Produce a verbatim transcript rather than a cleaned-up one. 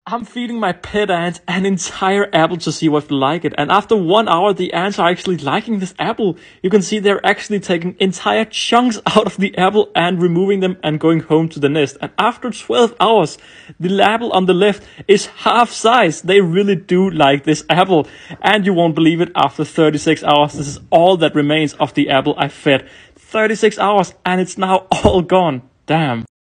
I'm feeding my pet ant an entire apple to see what they like it. And after one hour, the ants are actually liking this apple. You can see they're actually taking entire chunks out of the apple and removing them and going home to the nest. And after twelve hours, the apple on the left is half size. They really do like this apple. And you won't believe it, after thirty-six hours, this is all that remains of the apple I fed. thirty-six hours and it's now all gone. Damn.